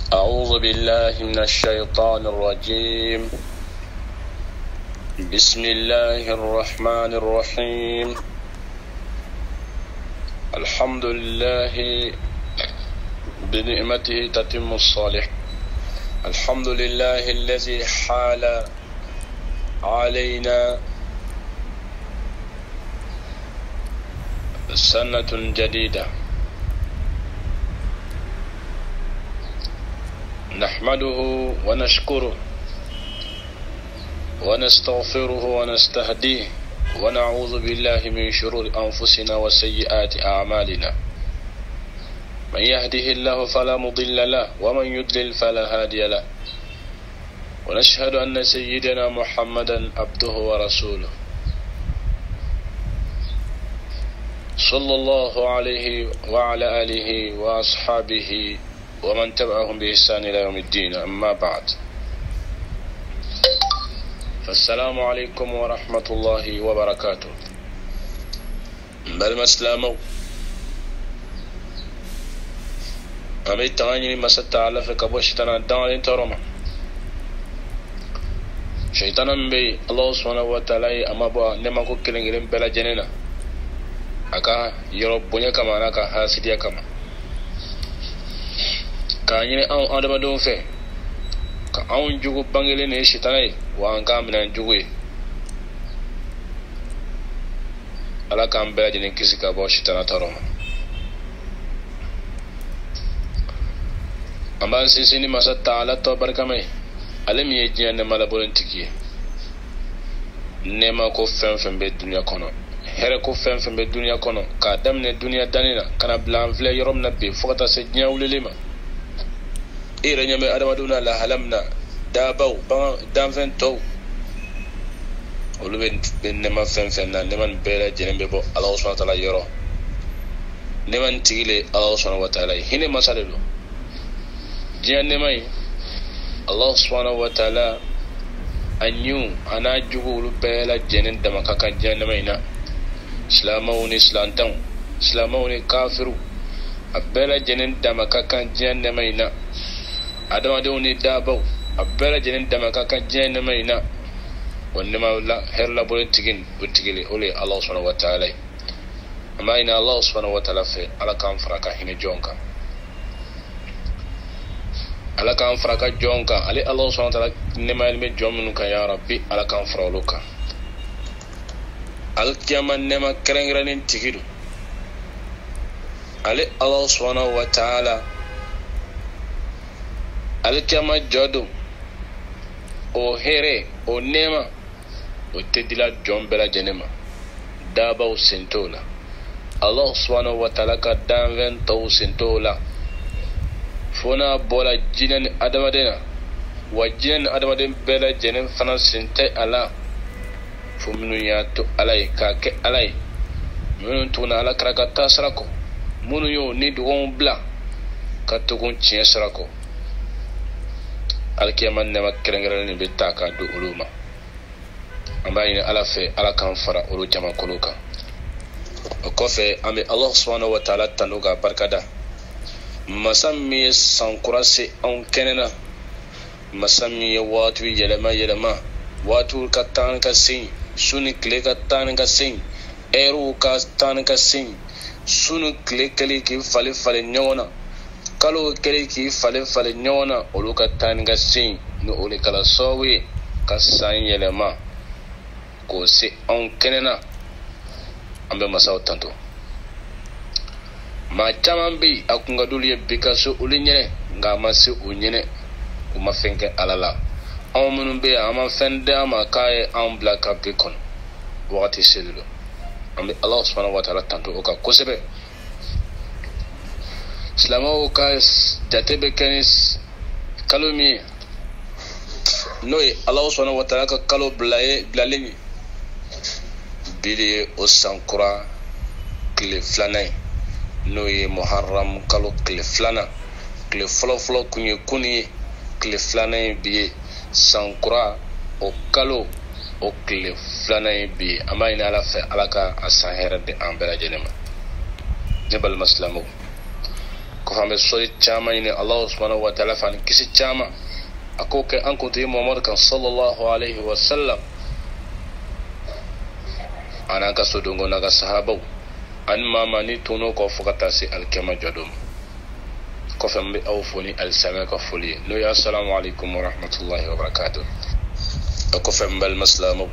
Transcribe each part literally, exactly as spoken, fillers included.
أعوذ بالله من الشيطان الرجيم. بسم الله الرحمن الرحيم. الحمد لله بنعمته تتم الصالح. الحمد لله الذي حال علينا سنة جديدة، نحمده ونشكره ونستغفره ونستهديه ونعوذ بالله من شرور أنفسنا وسيئات أعمالنا. من يهده الله فلا مضل له ومن يضلل فلا هادي له، ونشهد أن سيدنا محمدا عبده ورسوله صلى الله عليه وعلى آله وأصحابه ومن تبعهم بإحسان إلى يوم الدين. أما بعد، فالسلام عليكم ورحمة الله وبركاته. بل مسلمو أمي تغني مسات على فكبو شيطان دان ترما شيطان بي الله سبحانه وتعالى أما بوا نما كو كلنجرين بلا جنينا أكا يربوني كما نكا حاسديا كما ka nyine an adamadenw fɛ ka anw jugu bangelen ne shitana ye wa an k'an minɛn jugu ye. Ala k'an bɛɛ lajɛlen kisi ka bɔ shitana tɔɔrɔ ma. An b'an sinsin ni masa Taala tɔ barikama ye, ale min ye diɲɛ nɛɛma labɔlen tigi ye. Nɛɛma ko fɛn o fɛn bɛ duniya kɔnɔ, hɛrɛ ko fɛn o fɛn bɛ duniya kɔnɔ, k'a daminɛ duniya danni na ka na bila an filɛ yɔrɔ min na bi fo ka taa se diɲɛ wulili ma. Ira nyame adamadenw na lahalam na daabaw danfɛn tɔw olu bɛ nɛɛma fɛn fɛn na, nɛɛma nin bɛɛ lajɛlen bɛ bɔ Ala subhanahu wa ta'ala yɔrɔ. Nɛɛma nin tigi le Ala subhanahu wa ta'ala ye, hinɛ masa de don. Diɲɛ nɛɛma in Allah subhanahu wa ta'ala a ɲiw a n'a jugu olu bɛɛ lajɛlen dama ka kan diɲɛ nɛɛma in na. Silamɛw ni silantanw, silamɛw ni kafiru, a bɛɛ lajɛlen dama ka kan diɲɛ nɛɛma in na. Adamadenw ni daabaw, a bɛɛ lajɛlen dama ka kan diɲɛ nɛɛma in na. Wa nɛɛma la hɛrɛ labɔlen tigi o tigi le o le ye Allah subhanahu wa ta'ala ye. An b'a ɲini Allah subhanahu wa ta'ala fɛ Ala k'an fara ka hinɛ jɔn kan. Ala k'an fara ka jɔn kan, ale Allah subhanahu wa ta'ala nɛɛmayalen bɛ jɔn minnu kan ya Rabbi, Ala k'an fara olu kan. Alikiyama nɛɛma kɛrɛnkɛrɛnnen tigi don. Ale Allah subhanahu wa ta'ala alikiyama jɔ don, o hɛrɛ o nɛɛma o tɛ dila jɔn bɛɛ lajɛlen ma. Daabaw sen t'o la, Allah subhanahu wa ta'ala ka danfɛn tɔw sen t'o la, fo n'a bɔra jinɛ ni adamaden na, wa jinɛ ni adamaden bɛɛ lajɛlen fana sen tɛ a la, fo minnu y'a to Ala ye k'a kɛ Ala ye, minnu tuguna Ala kɛra ka taa sira kɔ, minnu y'o ni dɔgɔnw bila ka tugu tiɲɛ sira kɔ. Alikiyama nɛɛma kɛrɛnkɛrɛnnen bɛ ta ka don olu ma. An b'a ɲini Ala fɛ Ala k'an fara olu jamakulu kan. O kɔfɛ an bɛ Allah subhanahu wa ta'ala tanu k'a barikada. Masa min ye sankura se anw kɛnɛ na, masa min ye waati yɛlɛma yɛlɛma, waatiw ka taa ni ka segin, su ni tile ka taa ni ka segin, ɛriw ka taa ni ka segin, su ni tile kɛlen k'i falen falen ɲɔgɔn na, kalo kɛlen k'i falen falen ɲɔgɔn na, olu ka taa ni ka segin ni o de kɛra sababu ye ka san yɛlɛma k'o se anw kɛnɛ na. An bɛ masaw tanto. Maa caman bɛ yen a kun ka d'olu ye bi ka se olu ɲɛnɛ, nka a ma se o ɲɛnɛ, u ma fɛn kɛ Ala la. Anw minnu bɛ yan an ma fɛn d'a ma k'a ye anw bila ka bi kɔnɔ, wagati seli don. An bɛ Ala subhanahu wa ta'ala tanto o kan kosɛbɛ. Silamɛw ka jate bɛ kɛ ni kalo min ye, n'o ye Allah subhanahu wa ta'ala ka kalo bilalen ye, bi de ye o sankura tile filanan ye, n'o ye Muharram kalo tile filanan. Tile fɔlɔfɔlɔ kun ye kuni ye, tile filanan ye bi ye. Sankura o kalo o tile filanan ye bi ye. An b'a ɲini Ala fɛ Ala ka a san hɛrɛ di an bɛɛ lajɛlen ma. Ne balima silamɛw, ko fambe sori chama ine Allah subhanahu wa ta'ala fan kisi chama akoke an kunti Muhammad kan sallallahu alaihi wasallam ana ka sodongo naga sahaba an mama ni tuno ko fukata si alkema jodum ko fambe aw foni al sama ko foli no ya assalamu alaikum wa rahmatullahi wa barakatuh ko fambe al maslamu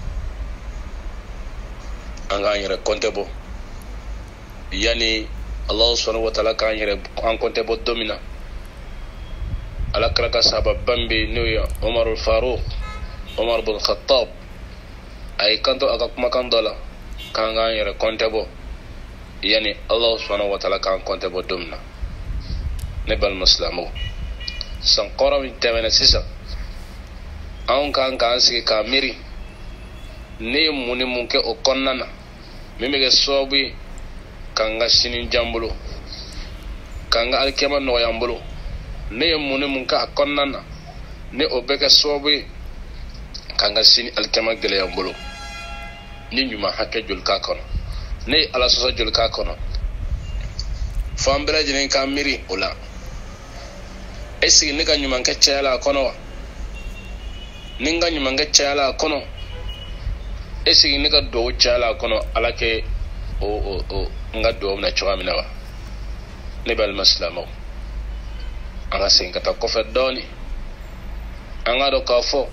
anga yere kontebo yani Allah subhanahu wa ta'ala kan yere an kontebo domina ala kraka sabab bambi nuya Umar al-Faruq Umar bin Khattab ay kanto aga kuma kandola kan ga yere kontebo yani Allah subhanahu wa ta'ala kan kontebo domina ne bal maslamu san qora min tamana sisa an kan kan sigi kamiri ne muni munke o konnana mimege sobi kanga sinin jambulo kanga alkema no yambulo ne muni munka konnana ne obeke sobi kanga sini alkema gele yambulo ni nyuma hakke julka kono ne ala soso julka kono fambela jinin kamiri ola esi ne ga nyuma nke chala kono ninga nyuma nke chala kono esi ni ka do chala kono alake o o o nga do na chawamina wa ne bal maslamo anga singa ta ko fedoni anga do ka fo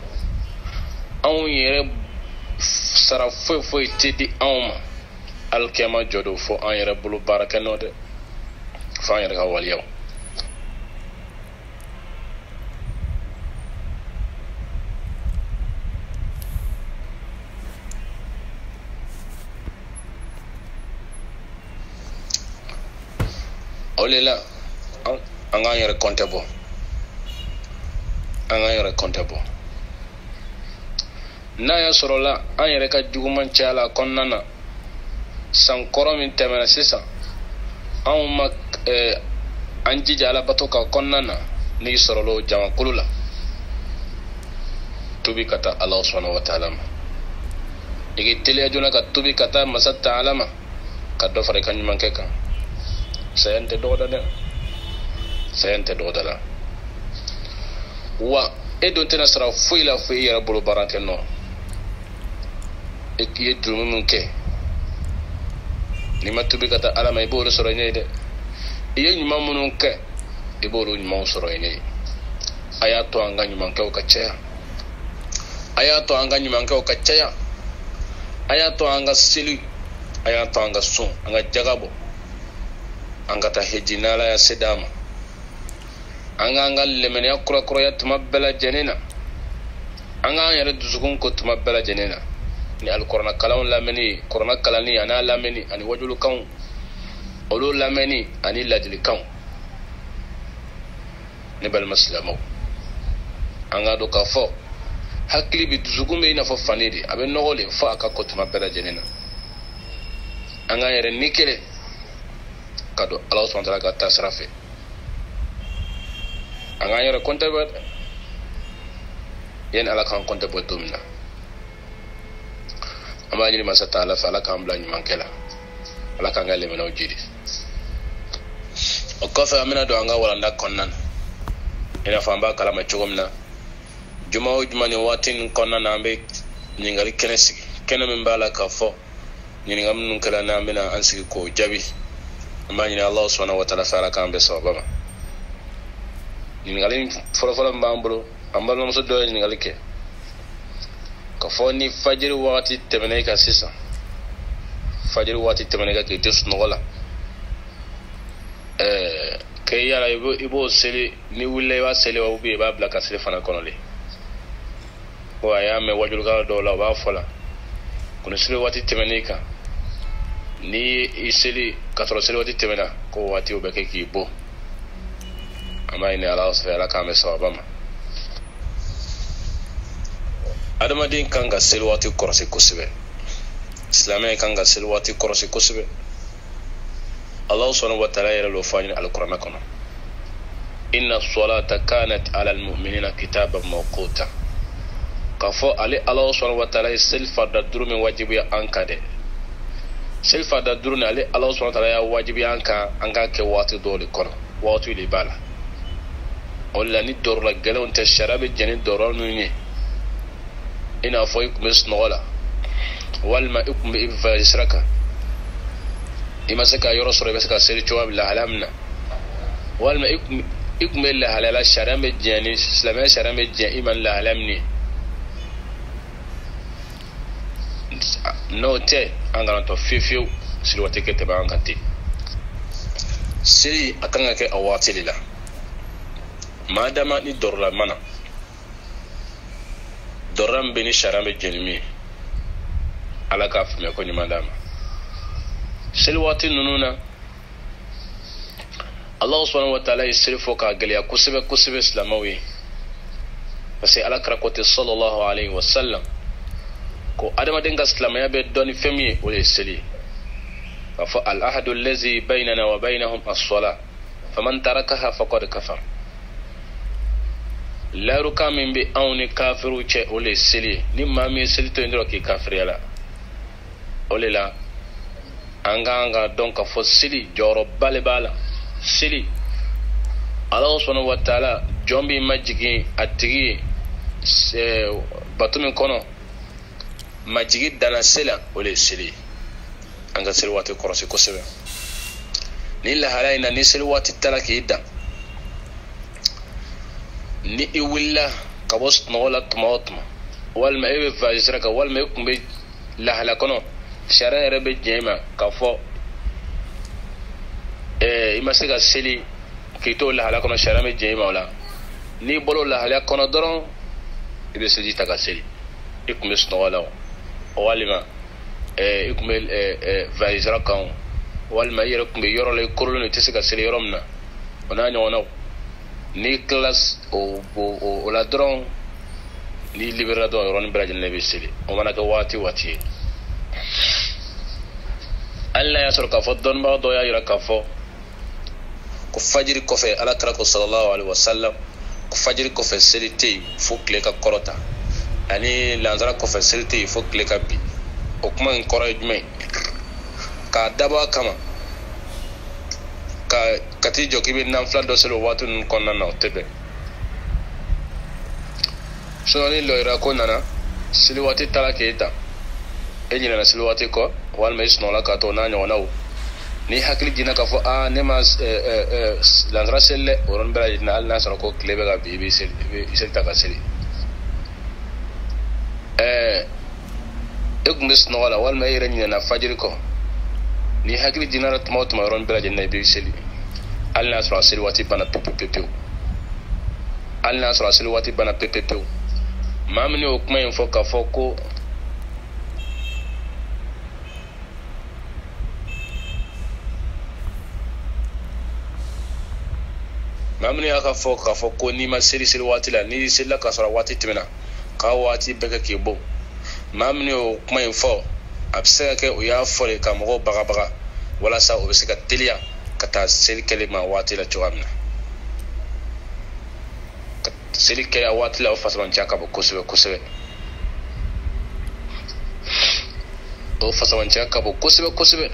an yere sara fo fo tidi awma alkema jodo fo an yere bulu baraka node fa yere ka wal yaw olela anga yere kontebo anga yere kontebo na ya sorola an yere ka juguman chala konnana san koro min temena sisa an ma eh, an jijala bato ka konnana ni sorolo jama kulula tubi kata Allah subhanahu wa ta'ala igi tele ajuna ka tubi kata masatta alama ka do fare kan manke kan sayante doda de sayante doda la wa edo tena sara fuila fuila rabul barake no e kiye dum ke ni matubi kata alama e bolo soro nyede e nyuma munun ke e bolo nyuma soro nyede ayato anga nyuma ke o kachaya ayato anga nyuma ke o kachaya ayato anga sili ayato anga sun anga jagabo anga ta hejinala ya sedama anga anga lemene akura kura ya tumabela janina anga yare duzukun ko tumabela janina ni alqur'an kalawun lameni qur'an kalani ana lameni ani wajulu kan olu lameni ani ladili kan ni bal maslamu anga do ka fo hakli bi duzukun be ina fo fanidi abe nogole fa aka ko tumabela janina anga yare nikele kado Allah subhanahu wa ta'ala ka tasrafe anga yare konta ba yen ala kan konta bo domina ama ni masa ta'ala fa ala kan bla ni mankela ala kan gale mena ujidi o ko fa amina do anga wala nda konnan ina famba kala ma chogomna juma o juma ni watin konnan ambe ni ngali kenesi kenami mbala ka fo ni ngam nun kala na amina ansiki ko jabi amani Allah subhanahu wa ta'ala sala kan be sababa ni ngali folo folo mbambulo ambalo muso do ni ngali ke ko foni fajr wati temene ka sisa fajr wati temene ka ke tes nogola eh ke yara ibo ibo sele ni wulle wa sele wa ubi ba bla ka sele fana konole wa ya me wajul ga do la ba fola kono sele wati temene ka ni iseli katro seli wati temena ko wati obeke ki bo ama ina Allah subhanahu kame sawabama adama din kanga seli wati korose kusibe islamai kanga seli wati korose kusibe Allah subhanahu wa ta'ala yara lo fani alquran kono inna as-salata kanat 'ala al-mu'minina kitaban mawquta kafo ali Allah subhanahu wa ta'ala sel farda durumi wajibu ya ankade sel fada duruna ale Allah subhanahu wa ta'ala ya wajibi anka anga ke wati do le kono wati le bala wala ni dor la galon ta sharabe jeni doron ni ina foy kumis nola wal ma ikum bi ifasraka ima saka yoro sore be saka sel chwa bil alamna wal ma ikum ikum la halala sharabe jeni islamia sharabe jeni iman la alamni no te angana to fifiu sili wate ke teba angati sili akanga ke awati lila madama ni dorla mana doram beni sharame jenimi alaka fume ko ni madama sili wati nununa Allah subhanahu wa ta'ala sili foka galia kusibe kusibe islamawi parce alakra kote sallallahu alayhi wa sallam ko adama denga islamaya be doni femi wala seli fa al ahadu allazi baynana wa baynahum as-salah faman tarakaha faqad kafar la ruka min bi awni kafiru che wala seli ni mami seli to ndiro ki kafiriyala wala la anga anga donc fo seli joro bale bala seli Allah subhanahu wa ta'ala jombi majigi atigi batumin kono majigi dana sela ole seli anga sel wati korosi kosebe ni la halaina ni sel wati talaki ida ni iwilla kabos nola tmotma wal ma ebe fajisraka wal ma yukumbe la halakono shara rebe jema kafo eh imasega seli kito la halakono shara me jema wala ni bolo la halakono doron ibe seli taka seli ikumbe snola walima eh ikumel eh vaisra kan walma yere kumbe yoro le korolo ne tisika sele yoromna ona nyona ni class o o la dron ni liberado ron brajil ne bisili o manaka wati wati alla ya sorka fodon ba do ya yira kafo ko fajiri ko fe ala trako sallallahu alaihi wasallam ko fajiri ko fe selite fukle ka korota ani lanzara ko fe selite fukle ka bi o kuma en korajme ka daba kama ka kati joki bi nan fla do selo watu nun konna na tebe so ni loira ko nana silwati talaketa enyina na silwati ko wal mais no la ka to na nyona o ni hakli jina ka fo a ne mas eh eh lanzara selle oron bela na al nasara ko klebe ga bi bi sel bi sel ta ka seli eh egmis no wala wal may renyina na fajiri ko ni hakli jina rat mawt ma oron bela jinna bi seli al nasara silwati bana pepe pepe al nasara silwati bana pepe pepe mamni o kuma info ka fo ko mamni aka fo ka fo ko ni ma seri seri wati la ni sella ka sora wati timina ka wati beka ke bo mamni o kuma info abse ke o ya fo le ka mo baga baga wala sa o bisika telia kata seri kelima wati la chuamna seri ke ya wati la o fasaban chaka bo kusebe kusebe o fasaban chaka bo kusebe kusebe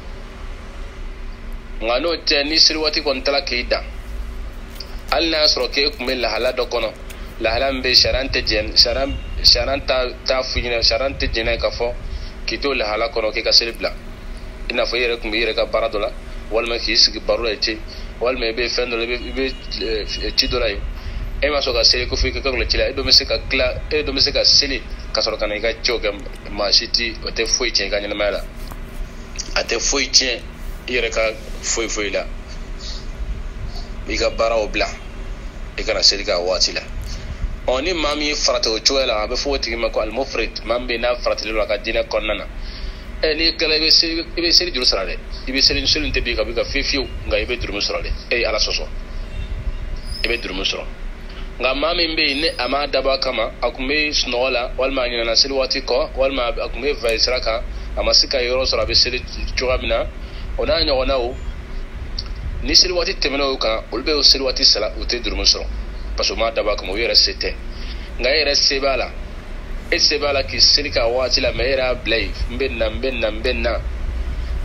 ngano te ni seri wati kon tala ke ida alna asro ke kumel la hala do kono la hala mbe sharante jen sharam sharanta ta fujina sharante jena ka fo kito la hala kono ke ka selibla ina fo yere kum yere ka baradola wal ma kis ki barula ti wal me be fendo le be ti dolay e ma so ka sele ko fi ka ko le ti la e do mesika kla e do mesika sele ka so ka ne ka choga ma shiti o te foi chen ka nyana mala ate foi chen yere ka foi foi la iga bara obla igara selika watila oni mami frate o chuela be foti ma ko al mufrid mambe na frate lo ka dina konnana e ni kala be sel be sel juru sarale ibe sel sulun te bi ka bi ka fifiu nga ibe duru musrale e ala soso ibe duru musro nga mami mbe ne ama daba kama akume snola wal ma nyina na sel wati ko wal ma akume vaisraka ama sika yoro sura be sel chuamina ona nya ona o ni sel wati temeno ka ulbe o sel wati sala o te durmo so paso ma daba ko mo yere sete nga yere sebala e sebala ki selika wati la meira blay mbenna mbenna mbenna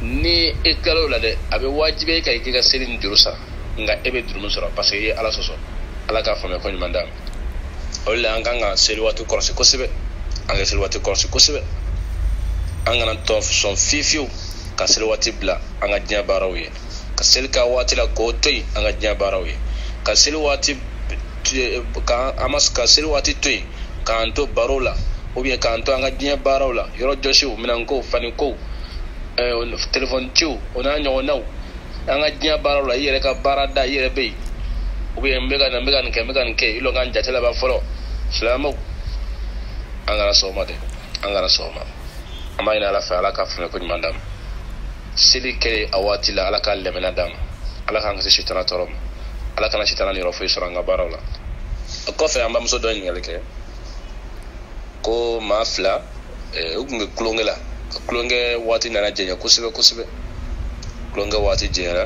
ni e kalo la de abe wajibe ka ke ga selin durusa nga ebe duru musoro parce que ala soso ala ka fama ko nyamanda olla anganga seli watu korse kosibe anga seli watu korse kosibe anga nan to son fifiu ka seli wati bla anga nya barawi ka seli ka wati la ko toy anga nya barawi ka seli wati ka amas ka seli wati toy ka anto barola ou bien ka anto anga nya barola yoro joshi minan ko fani ko eh on telephone tiu ona nyo naw anga nya barola yere ka barada yere be ou bien mbega na mbega nke mbega nke ilo nganja tela ba folo salamu angara soma de angara soma amma ina la fa ala ka fune ko mandam sili ke awati la ala ka lemena dam ala ka ngasi shitana torom ala kana shitana ni rofo suranga barola ko fe amba muso do nyele ke ko mafla e ugunge klongela klonge wati na jenya kusibe kusibe klonge wati jera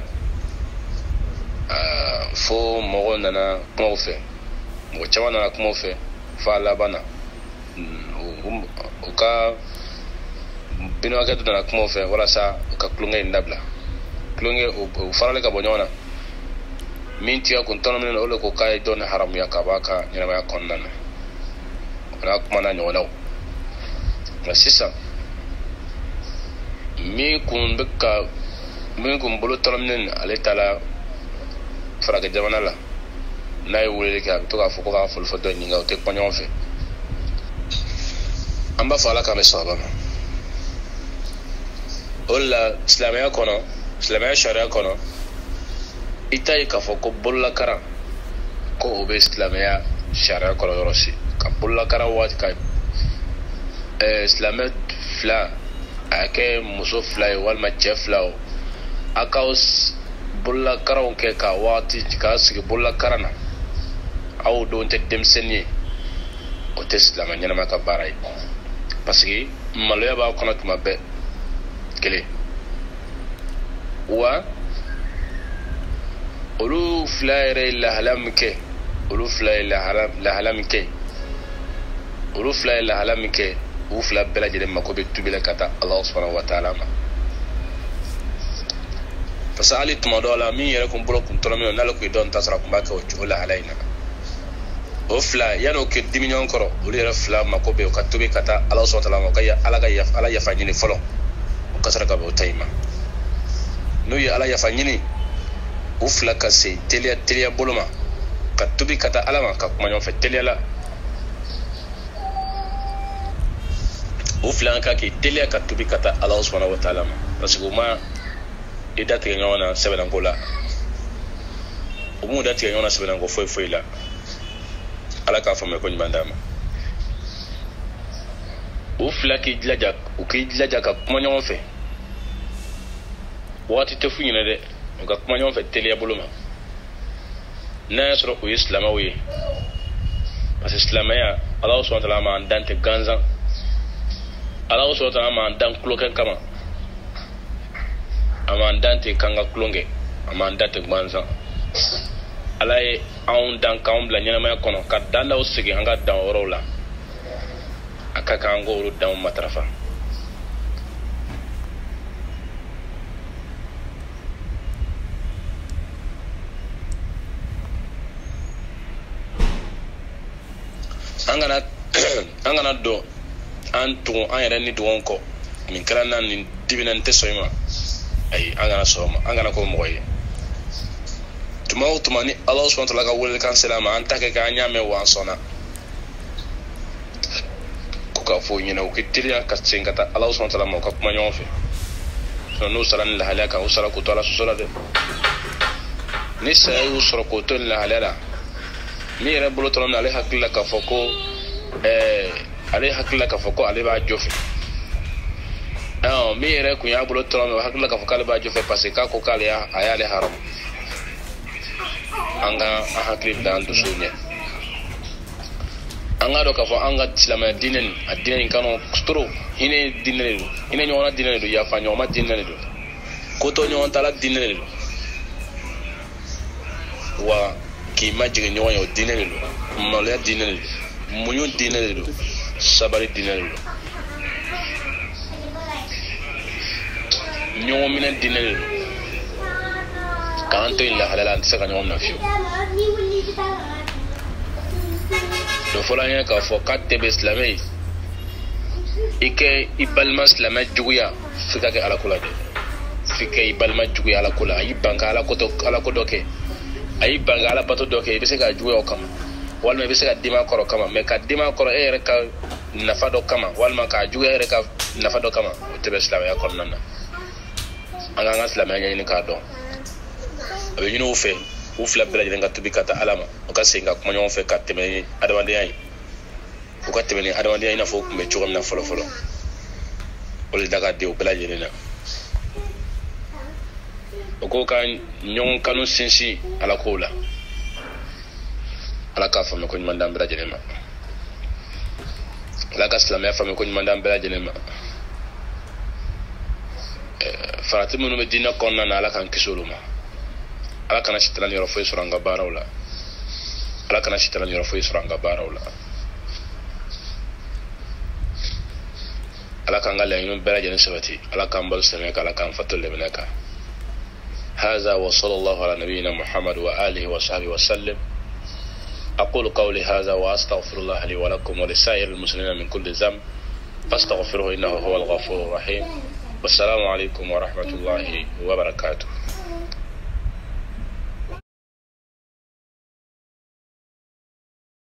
ah fo mo nana ko fe mo chawa na ko fe fa labana o ka bino ka duna ko fe wala sa ka klonge ndabla klonge o farale ka bonyona minti ya kuntono mena ole ko kai don haram ya ka baka nyama ya konnana na kuma na nyona na sisa mi kun beka mi kun bolo tolomnen ale tala faraga jamana la nay wule ka to ka fuko ka fulfo do nyinga o te ponyon fe amba fala ka me saba olla islamia kono islamia sharia kono itay ka foko bolla kara ko obe islamia sharia kono yorosi ka bolla kara wat ka eh islamia fla ake muso fla wal ma chefla akaus bolla kara on ke ka wati ka sigi bolla karana aw don te dem senye o te islamia nyana maka baray parce que maloya ba kono tuma be kele wa olu flaire la halamke olu flaire la halam la halamke olu flaire la halamke u fla bela jere makobe tubile kata Allah subhanahu wa ta'ala ma fasali tuma dola mi yere ko bolo kun tolo mi nala ko don tasra ko mbaka o jola halaina o fla yano ke diminyon koro olu yere fla makobe o katubi kata Allah subhanahu wa ta'ala ko ya ala ga ya ala ya fanyini folo o kasara ka bo tayma no ya ala ya fanyini ufla kase telia telia boloma katubi kata alama ka kuma nyon fe telia la ufla ka ke telia katubi kata Allah subhanahu wa ta'ala parce que ma ida te nyona sebena ngola umu da te nyona sebena ngo foi foi la ala ka fama ko nyandama ufla ki dlaja u ki dlaja ka kuma nyon fe wati te funyina de ga kuma nyon fe telia boloma nasro o islamawi parce que islamaya Allah subhanahu wa ta'ala ma dante ganza Allah subhanahu wa ta'ala ma dan kloken kama amandante kanga klonge amandante gbanza alaye on dan kambla nyana ma kono ka danda usigi hanga dan orola akaka ngo ru dan matrafa angana angana do antu ayere ni do onko min kala nan ni dibinante soyma ay angana soma angana ko moye tuma tuma ni Allah subhanahu wa ta'ala ka wul kan salama anta ka ganya me wa sona ko ka fo nyina o kitiria ka tsingata Allah subhanahu wa ta'ala mo ka kuma nyofe so no salan la halaka o sala ko to ala sura de ni sai o sura ko to la halala mi rabbul ta'ala ale hakilla ka foko eh ale hakilla ka foko ale ba jofe ah mi yere ku ya bulo tolo me hakla ka fokale ba jofe parce que ko kale ya ayale haram anga hakli dan do sunya anga do ka fo anga tilama dinen adinen kanu stro hine dinen hine nyona dinen do ya fa nyoma dinen do ko to nyon tala dinen do wa ki majige nyon yo dinen do mole dinen do munyo dinen do sabari dinen do ñoo mi nan dinel kan to illa halala sa kan ñom na fiu do folanya ka fo katte be islamai ike ibalma islamai juguya fika ke ala kula de fika ibalma juguya ala kula ayi banga ala koto ala ko doke ayi banga ala bato doke be se ka juguya kama walma be se ka dima koro kama me ka dima koro e reka nafa do kama walma ka juguya reka nafa do kama te be islamai ko nanna anga nga islamai ni ka do abe ñu fe u fla bela nga tubi kata alama o ka senga kuma ñoo fe ka teme adamande ay o ka teme ni adamande ay na fo kumbe ciogam na folo folo o daga de o bela na o ko ka ñon kanu sinsi ala ko la ala ka fami ko mandam bela ma ala ka islamia fami ko mandam bela ma faratimu no medina konna na ala kan kisuluma ala kana sitran yoro foy suranga barawla ala kana sitran yoro foy suranga barawla ala kan ngala yum beraje ne sabati ala kan bal sameka ala kan fatul lebnaka هذا وصلى الله على نبينا محمد وآله وصحبه وسلم أقول قولي هذا وأستغفر الله لي ولكم ولسائر المسلمين من كل ذنب فاستغفروه إنه هو الغفور الرحيم والسلام عليكم ورحمة الله وبركاته.